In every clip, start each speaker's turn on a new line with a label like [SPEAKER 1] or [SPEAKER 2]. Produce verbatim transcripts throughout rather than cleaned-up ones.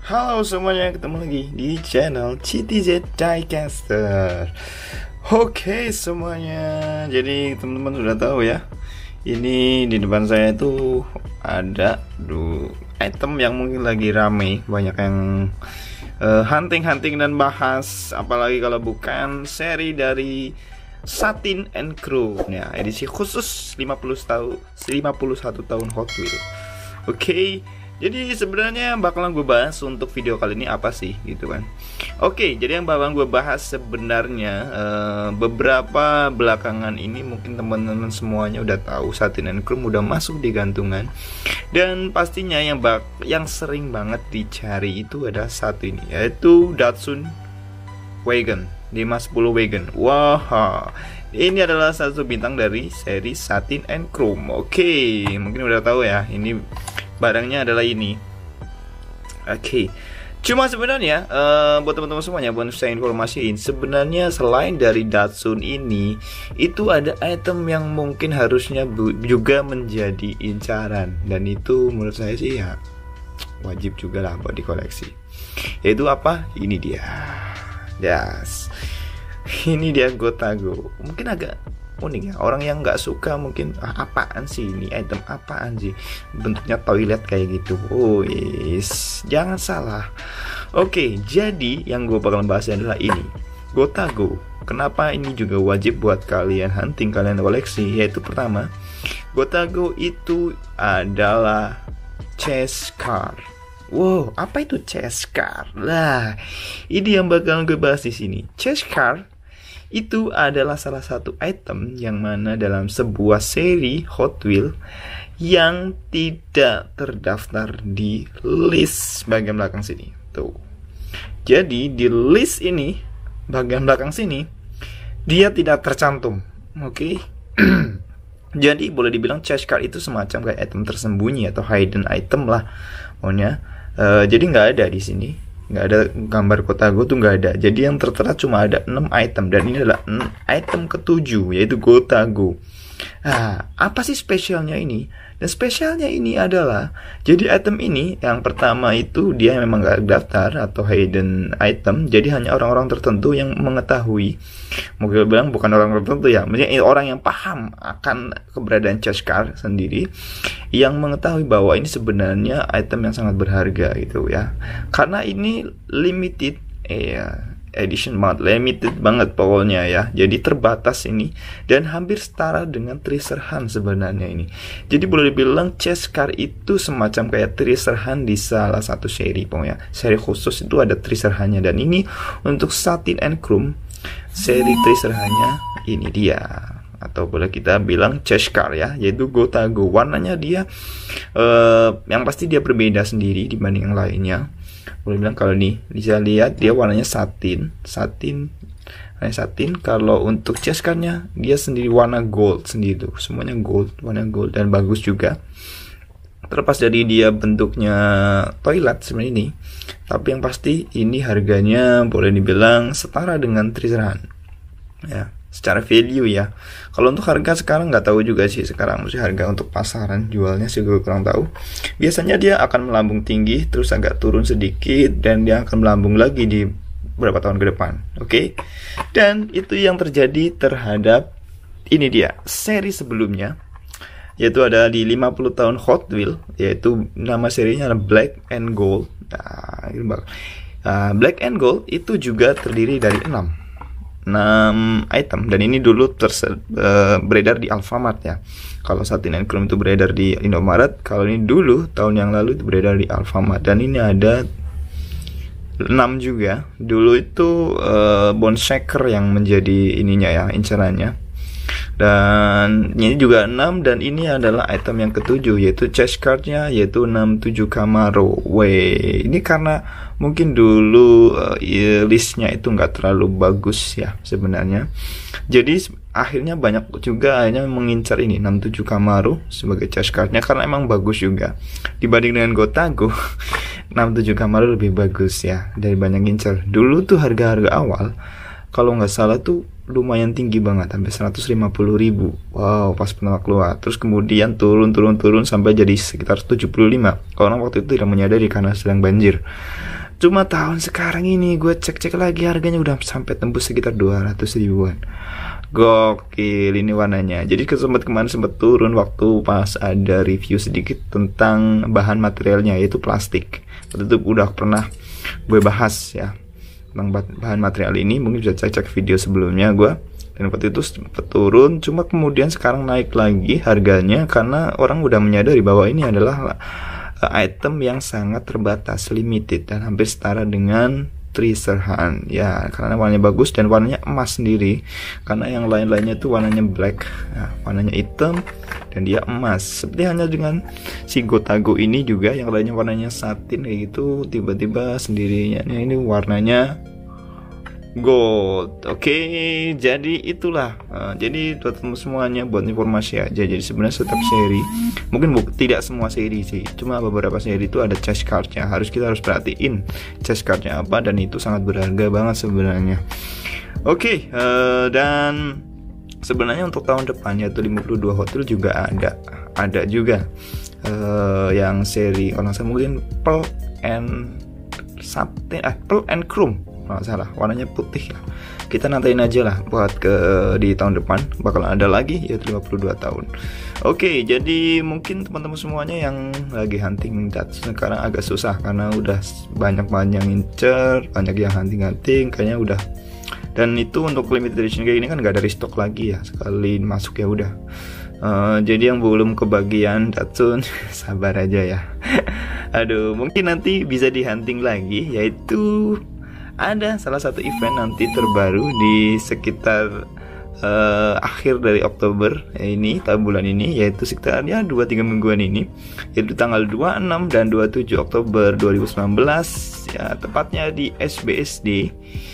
[SPEAKER 1] Halo semuanya, ketemu lagi di channel C T Z Diecaster. Oke semuanya, jadi teman-teman sudah tahu ya, ini di depan saya itu ada duh, item yang mungkin lagi rame, banyak yang uh, hunting-hunting dan bahas, apalagi kalau bukan seri dari Satin and Chrome ya, edisi khusus lima puluh tahun, lima puluh satu tahun Hot Wheels. Oke, jadi sebenarnya yang bakalan gue bahas untuk video kali ini apa sih gitu kan. Oke, jadi yang bakalan gue bahas sebenarnya uh, beberapa belakangan ini mungkin teman-teman semuanya udah tahu Satin and Chrome udah masuk di gantungan. Dan pastinya yang bak yang sering banget dicari itu adalah satu ini, yaitu Datsun Wagon lima sepuluh Wagon. Wah, ini adalah satu bintang dari seri Satin and Chrome. Oke, mungkin udah tahu ya, ini barangnya adalah ini. Oke, okay. Cuma sebenarnya uh, buat teman-teman semuanya, buat saya informasiin, sebenarnya selain dari Datsun ini, itu ada item yang mungkin harusnya juga menjadi incaran, dan itu menurut saya sih ya wajib juga lah buat dikoleksi. Yaitu apa? Ini dia. Yes. Ini dia Gotago. Mungkin agak unik ya, orang yang nggak suka mungkin ah, apaan sih ini, item apaan sih, bentuknya toilet kayak gitu. Oh yes, jangan salah. Oke, jadi yang gue bakal bahas adalah ini, Gotago. Kenapa ini juga wajib buat kalian hunting, kalian koleksi? Yaitu pertama, Gotago itu adalah chase car. Wow, apa itu chase car? Lah, ini yang bakal gue bahas di sini. Chase car itu adalah salah satu item yang mana dalam sebuah seri Hot Wheels yang tidak terdaftar di list bagian belakang sini. Tuh. Jadi di list ini bagian belakang sini dia tidak tercantum. Oke. Okay? Jadi boleh dibilang chase card itu semacam kayak item tersembunyi atau hidden item lah. Pokoknya uh, jadi nggak ada di sini. Nggak ada gambar Gotago tuh, nggak ada. Jadi yang tertera cuma ada enam item, dan ini adalah item ketujuh, yaitu Gotago. Ah, apa sih spesialnya ini? Dan spesialnya ini adalah, jadi item ini yang pertama itu dia memang nggak daftar atau hidden item, jadi hanya orang-orang tertentu yang mengetahui. Mungkin bilang bukan orang tertentu ya, maksudnya orang yang paham akan keberadaan chase card sendiri, yang mengetahui bahwa ini sebenarnya item yang sangat berharga gitu ya, karena ini limited eh, edition banget, limited banget pokoknya ya, jadi terbatas ini, dan hampir setara dengan treasure hunt sebenarnya ini. Jadi boleh dibilang chase card itu semacam kayak treasure hunt di salah satu seri, pokoknya seri khusus itu ada treasure huntnya, dan ini untuk Satin and Chrome seri treasure huntnya ini dia, atau boleh kita bilang chase card ya, yaitu Gotago. Warnanya dia uh, yang pasti dia berbeda sendiri dibanding yang lainnya. Boleh bilang kalau nih bisa lihat dia warnanya satin, satin, warna satin. Kalau untuk chase cardnya dia sendiri warna gold sendiri tuh, semuanya gold, warna gold, dan bagus juga. Terlepas dari dia bentuknya toilet sebenarnya ini, tapi yang pasti ini harganya boleh dibilang setara dengan treasure hunt ya, secara value ya. Kalau untuk harga sekarang nggak tahu juga sih sekarang, mesti harga untuk pasaran jualnya sih gue kurang tahu. Biasanya dia akan melambung tinggi, terus agak turun sedikit, dan dia akan melambung lagi di beberapa tahun ke depan. Oke, okay? Dan itu yang terjadi terhadap ini dia seri sebelumnya, yaitu ada di lima puluh tahun Hot Wheels, yaitu nama serinya adalah Black and Gold. Nah, ini uh, Black and Gold itu juga terdiri dari enam item, dan ini dulu terse uh, beredar di Alfamart ya. Kalau Satin and Chrome itu beredar di Indomaret, kalau ini dulu tahun yang lalu itu beredar di Alfamart, dan ini ada enam juga. Dulu itu uh, Bone Shaker yang menjadi ininya ya, incarannya. Dan ini juga enam, dan ini adalah item yang ketujuh, yaitu chase cardnya, yaitu enam tujuh Camaro. Weh, ini karena mungkin dulu uh, listnya itu nggak terlalu bagus ya sebenarnya. Jadi akhirnya banyak juga hanya mengincar ini enam tujuh Camaro sebagai chase cardnya, karena emang bagus juga dibanding dengan Gotago. enam tujuh Camaro lebih bagus ya dari banyak ngincar. Dulu tuh harga-harga awal kalau nggak salah tuh lumayan tinggi banget, sampai seratus lima puluh ribu. Wow, pas pertama keluar. Terus kemudian turun-turun-turun sampai jadi sekitar tujuh puluh lima. Kalau orang waktu itu tidak menyadari karena sedang banjir. Cuma tahun sekarang ini gue cek-cek lagi harganya udah sampai tembus sekitar dua ratus ribuan. Gokil ini warnanya. Jadi sempat kemarin sempat turun waktu pas ada review sedikit tentang bahan materialnya, yaitu plastik. Waktu itu udah pernah gue bahas ya tentang bahan material ini. Mungkin bisa cek-cek video sebelumnya gue. Dan waktu itu sempat turun, cuma kemudian sekarang naik lagi harganya karena orang udah menyadari bahwa ini adalah item yang sangat terbatas, limited, dan hampir setara dengan Treasure Hunt ya, karena warnanya bagus dan warnanya emas sendiri. Karena yang lain-lainnya itu warnanya black ya, warnanya hitam dan dia emas. Seperti hanya dengan si Gotago ini juga, yang lainnya warnanya satin kayak gitu, tiba-tiba sendirinya ini warnanya gold. Oke, okay, jadi itulah. Uh, jadi buat semuanya, buat informasi aja. Jadi sebenarnya setiap seri, mungkin bu tidak semua seri sih, cuma beberapa seri itu ada chest cardnya. Harus kita harus perhatiin chest cardnya apa, dan itu sangat berharga banget sebenarnya. Oke, okay, uh, dan sebenarnya untuk tahun depan yaitu lima puluh dua hotel juga ada, ada juga uh, yang seri kalau saya mungkin Pearl and Satin, ah Pearl and Chrome. Nggak salah, warnanya putih lah. Kita nantain aja lah buat ke di tahun depan bakal ada lagi yaitu lima puluh dua tahun. Oke, jadi mungkin teman-teman semuanya yang lagi hunting Datsun sekarang agak susah karena udah banyak banget yang ngincer, banyak yang hunting-hunting kayaknya udah. Dan itu untuk limited edition kayak gini kan gak ada restock lagi ya, sekali masuk ya udah. Uh, jadi yang belum kebagian Datsun sabar aja ya. Aduh, mungkin nanti bisa di hunting lagi, yaitu ada salah satu event nanti terbaru di sekitar uh, akhir dari Oktober ini, tahun bulan ini, yaitu sekitar ya dua tiga mingguan ini, yaitu tanggal dua puluh enam dan dua puluh tujuh Oktober dua ribu sembilan belas ya, tepatnya di S B S D.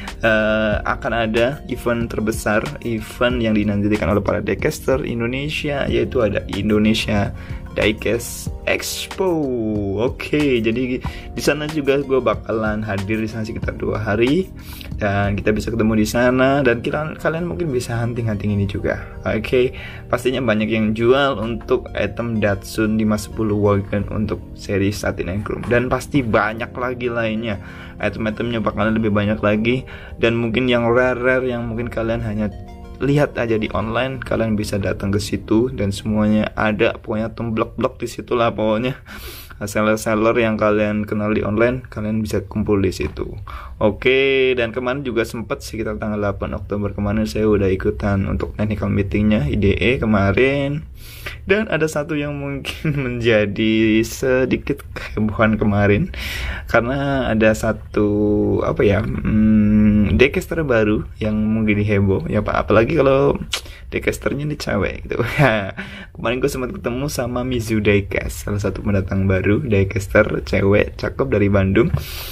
[SPEAKER 1] Uh, akan ada event terbesar, event yang dinantikan oleh para diecaster Indonesia, yaitu ada Indonesia Diecast Expo. Oke, okay, jadi di sana juga gue bakalan hadir di sana sekitar dua hari dan kita bisa ketemu di sana, dan kita, kalian mungkin bisa hunting-hunting ini juga. Oke, okay, pastinya banyak yang jual untuk item Datsun lima sepuluh Wagon untuk seri Satin and Chrome, dan pasti banyak lagi lainnya. Item-itemnya bakalan lebih banyak lagi, dan mungkin yang rare-rare yang mungkin kalian hanya lihat aja di online, kalian bisa datang ke situ dan semuanya ada, pokoknya blok-blok di situ lah pokoknya. Seller-seller yang kalian kenal di online, kalian bisa kumpul di situ. Oke, dan kemarin juga sempat sekitar tanggal delapan Oktober kemarin saya udah ikutan untuk technical meetingnya I D E kemarin. Dan ada satu yang mungkin menjadi sedikit kehebohan kemarin, karena ada satu apa ya hmm, diecaster baru yang mungkin heboh ya Pak, apalagi kalau diecasternya ini cewek gitu. Kemarin gue sempat ketemu sama Mizu Diecast, salah satu pendatang baru diecaster cewek cakep dari Bandung.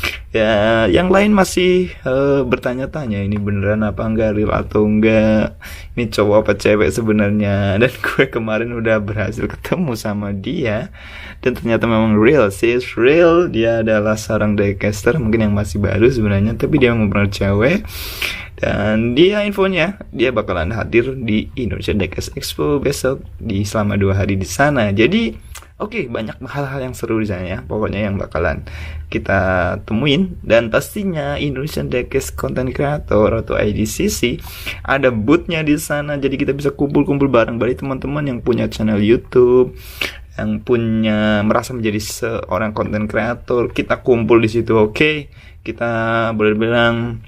[SPEAKER 1] Ya, yang lain masih uh, bertanya-tanya ini beneran apa enggak, real atau enggak, ini cowok apa cewek sebenarnya. Dan gue kemarin udah berhasil ketemu sama dia, dan ternyata memang real sih, real. Dia adalah seorang diecaster mungkin yang masih baru sebenarnya, tapi dia memang benar cewek. Dan dia infonya dia bakalan hadir di Indonesia Diecast Expo besok di selama dua hari di sana. Jadi oke, okay, banyak hal-hal yang seru di sana ya, pokoknya yang bakalan kita temuin. Dan pastinya Indonesian Diecast Content Creator atau I D C C ada boothnya di sana, jadi kita bisa kumpul-kumpul bareng bagi teman-teman yang punya channel YouTube, yang punya merasa menjadi seorang content creator. Kita kumpul di situ, oke? Okay? Kita boleh bilang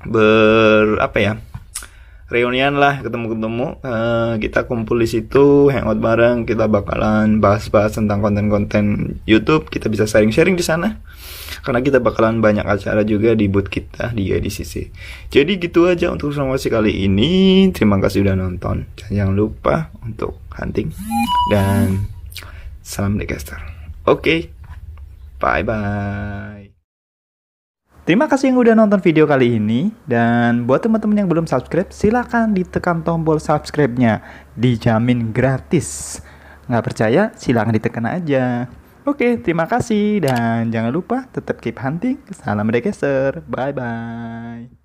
[SPEAKER 1] ber apa ya? reunian lah, ketemu-ketemu, uh, kita kumpul di situ, hangout bareng, kita bakalan bahas-bahas tentang konten-konten YouTube, kita bisa sharing-sharing di sana, karena kita bakalan banyak acara juga di booth kita di I D C C. Jadi gitu aja untuk informasi kali ini. Terima kasih udah nonton, dan jangan lupa untuk hunting dan salam diecaster. Oke, okay. Bye bye. Terima kasih yang udah nonton video kali ini, dan buat teman-teman yang belum subscribe, silakan ditekan tombol subscribe-nya, dijamin gratis. Nggak percaya, silakan ditekan aja. Oke, terima kasih, dan jangan lupa tetap keep hunting. Salam diecaster, bye bye.